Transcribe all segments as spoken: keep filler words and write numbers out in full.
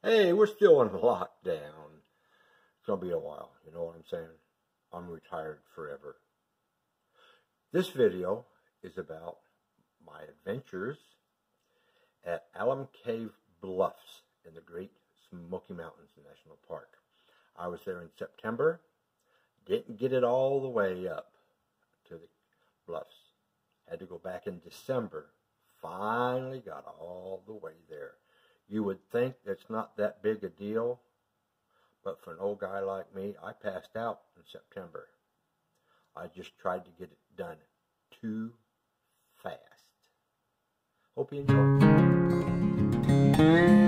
Hey, we're still in lockdown. It's going to be a while, you know what I'm saying? I'm retired forever. This video is about my adventures at Alum Cave Bluffs in the Great Smoky Mountains National Park. I was there in September. Didn't get it all the way up to the bluffs. Had to go back in December. Finally got all the way there. You would think that's not that big a deal, but for an old guy like me, I passed out in September. I just tried to get it done too fast. Hope you enjoy.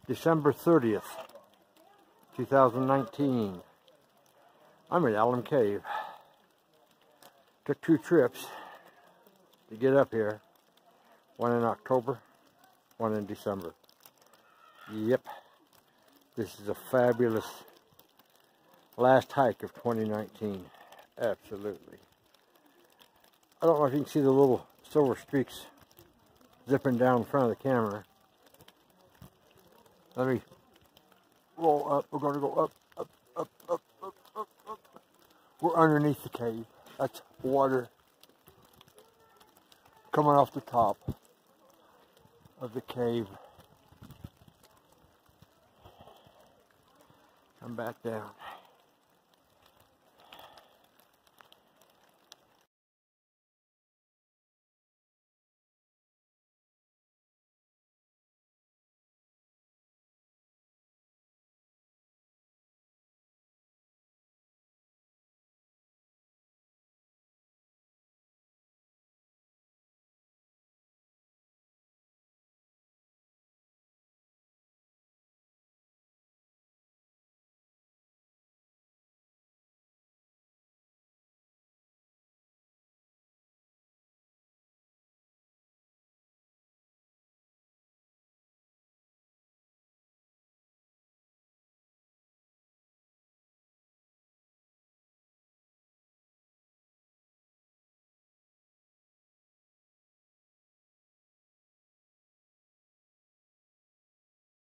December thirtieth, two thousand nineteen. I'm at Alum Cave. Took two trips to get up here. One in October, one in December. Yep. This is a fabulous last hike of twenty nineteen. Absolutely. I don't know if you can see the little silver streaks zipping down in front of the camera. Let me roll up. We're going to go up, up, up, up, up, up, up. We're underneath the cave. That's water coming off the top of the cave. Come back down.